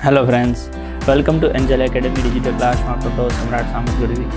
Hello friends, welcome to Angel Academy digital class में आपको तो Samrat Samat Gadhvi.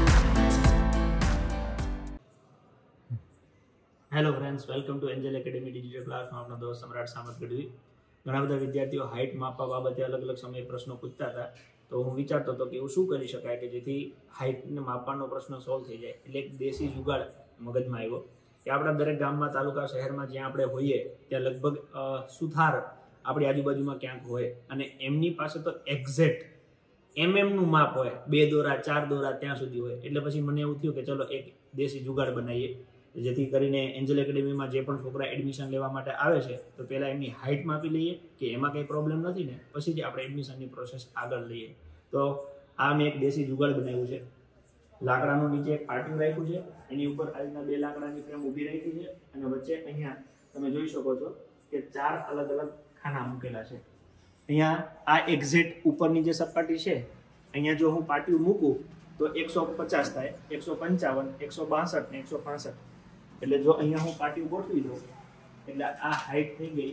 Hello friends, welcome to Angel Academy digital ક્લાસમાં આપનો દોસ્ત સમ્રાટ સામત ગઢવી। ઘણા બધા વિદ્યાર્થીઓ હાઇટ માપવા બાબતે અલગ અલગ સમયે પ્રશ્નો પૂછતા હતા, તો હું વિચારતો હતો કે એવું શું કરી શકાય કે જેથી હાઇટને માપવાનો પ્રશ્ન સોલ્વ થઈ જાય। એટલે એક દેશી જુગાડ મગજમાં આવ્યો કે આપણા દરેક ગામમાં, તાલુકા, શહેરમાં જ્યાં આપણે હોઈએ ત્યાં લગભગ સુથાર આપણી આજુબાજુમાં ક્યાંક હોય અને એમની પાસે તો એક્ઝેક્ટ નું માપ હોય, 2 દોરા 4 દોરા ત્યાં સુધી હોય। એટલે પછી મને એવું થયું કે ચલો એક દેશી જુગાડ બનાવીએ, જેથી કરીને એન્જલ એકેડમીમાં જે પણ છોકરા એડમિશન લેવા માટે આવે છે તો પહેલાં એમની હાઇટ માપી લઈએ કે એમાં કંઈ પ્રોબ્લેમ નથી ને, પછી જ આપણે એડમિશનની પ્રોસેસ આગળ લઈએ। તો આ મેં એક દેશી જુગાડ બનાવ્યું છે। લાકડાનું નીચે એક પાટિયું રાખ્યું છે, એની ઉપર આ રીતના 2 લાકડાની ફ્રેમ ઊભી રાખી છે અને વચ્ચે અહીંયા તમે જોઈ શકો છો કે 4 અલગ અલગ ખાના મૂકેલા છે। અહીંયા આ એક્ઝેક્ટ ઉપરની જે સપાટી છે, અહીંયા જો હું પાટિયું મૂકું તો 150 થાય, 155, 162 ને 165। એટલે જો અહીંયા હું પાટિયું ગોઠવી દઉં એટલે આ હાઈટ થઈ ગઈ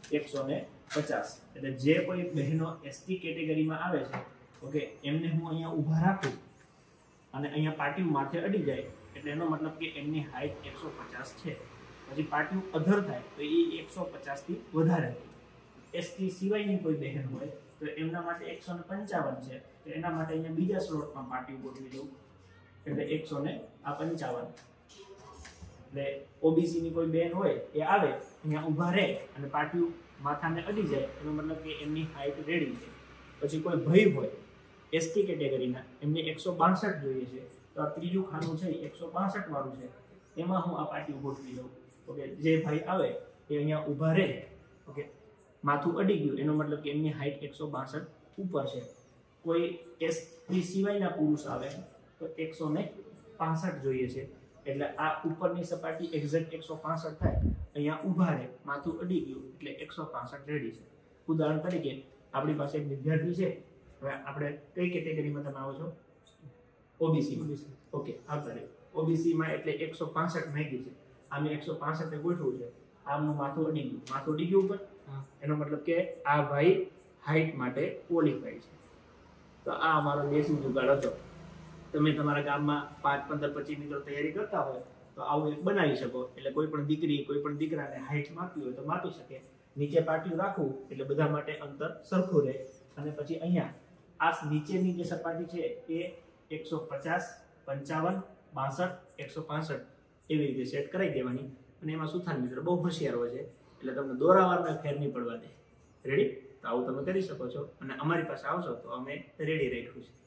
150। એટલે જે કોઈ બહેનો એસટી કેટેગરીમાં આવે છે, ઓકે, એમને હું અહીંયા ઊભા રાખું અને અહીંયા પાટિયું માથે અડી જાય એટલે એનો મતલબ કે એમની હાઈટ 150 છે। પછી પાટિયું અધર થાય તો એ 150 થી વધારે થાય। એસટી સિવાયની કોઈ બહેન હોય તો એમના માટે 155 છે, તો એના માટે અહીંયા બીજા સ્લોટમાં પાટિયું ગોઠવી દઉં એટલે 155। એટલે ઓબીસી ની કોઈ બેન હોય એ આવે, અહીંયા ઊભા રહે અને પાટિયું માથાને અડી જાય, એનો મતલબ કે એમની હાઈટ રેડી છે। પછી કોઈ ભાઈ હોય એસટી કેટેગરીના, એમને 162 જોઈએ છે, તો આ ત્રીજું ખાનું છે 162 વાળું છે, એમાં હું આ પાટિયું ગોઠવી દઉં। ઓકે, જે ભાઈ આવે એ અહીંયા ઊભા રહે, ઓકે, માથું અડી ગયું, એનો મતલબ કે એમની હાઈટ 162 ઉપર છે। કોઈ એસટી સિવાયના પુરુષ આવે તો 165 જોઈએ છે, એટલે આ ઉપરની સપાટી એક્ઝેક્ટ 165 થાય, અહીંયા ઊભા રહે, માથું અડી ગયું એટલે 165 રેડી છે। ઉદાહરણ તરીકે આપણી પાસે એક વિદ્યાર્થી છે, હવે આપણે કઈ કેટેગરીમાં તમે આવો છો? ઓબીસી। ઓકે, આવતા રહે ઓબીસી માં, એટલે 165 માંગી છે, આમે 165 ગોઠવું છે, આમનું માથું અડી ગયું, માથું અડી ગયું ઉપર, એનો મતલબ કે આ ભાઈ હાઈટ માટે ક્વોલિફાઈ છે। તો આ અમારો દેશી જુગાડ હતો। તમે તમારા ગામમાં 5, 15, 25 મિત્રો તૈયારી કરતા હોય તો આવું એક બનાવી શકો। એટલે કોઈ પણ દીકરી, કોઈ પણ દીકરાને હાઈટ માપવી હોય તો માપી શકે। નીચે પાટિયું રાખવું એટલે બધા માટે અંતર સરખું રહે, અને પછી અહીંયા આ નીચેની જે સપાટી છે એ 150, 55, 62, 165 એવી રીતે સેટ કરાવી દેવાની। અને એમાં સુથાર મિત્રો બહુ હોશિયાર હોય છે, એટલે તમને દોરાવારના ફેર નહીં પડવા દે। રેડી? તો આવું તમે કરી શકો છો, અને અમારી પાસે આવશો તો અમે રેડી રાખ્યું છે।